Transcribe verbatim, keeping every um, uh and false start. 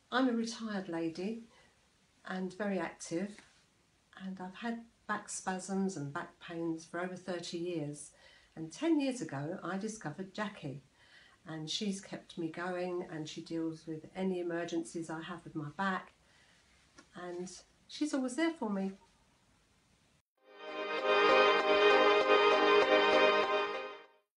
I'm a retired lady and very active, and I've had back spasms and back pains for over thirty years. And ten years ago I discovered Jackie, and she's kept me going, and she deals with any emergencies I have with my back, and she's always there for me.